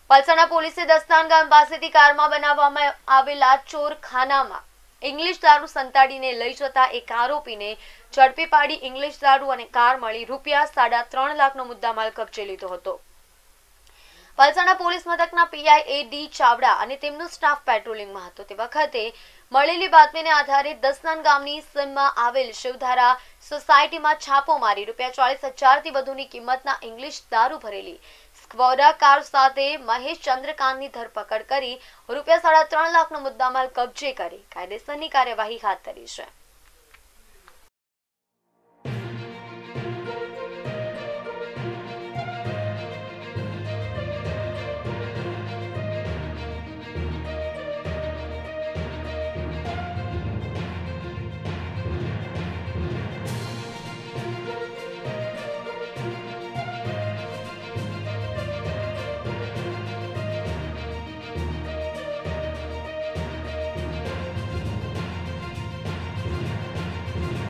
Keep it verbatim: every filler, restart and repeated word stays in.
પલસાણા પોલીસે દસ્તાન ગામ પાસેથી કારમાં બનાવવામાં આવેલા ચોરખાનામાં ઇંગ્લિશ દારૂ સંતાડીને લઈ જતા એક આરોપીને ઝડપી પાડી ઇંગ્લિશ દારૂ અને કાર મળી રૂપિયા સાડા ત્રણ લાખનો મુદ્દામાલ કબજે લીધો હતો. પલસાણા પોલીસ મથકના પીઆઈ એ ડી ચાવડા અને તેમનો સ્ટાફ પેટ્રોલિંગમાં હતો. તે વખતે મળેલી બાતમીને આધારે દસનાન ગામની સીમમાં આવેલ શિવધારા સોસાયટીમાં છાપો મારી રૂપિયા ચાલીસ હજારથી વધુની કિંમતના ઇંગ્લિશ દારૂ ભરેલી સ્ક્વોડા કાર સાથે મહેશ ચંદ્રકાંતની ધરપકડ કરી રૂપિયા સાડા ત્રણ લાખનો મુદ્દામાલ કબજે કરી કાયદેસરની કાર્યવાહી હાથ ધરી છે.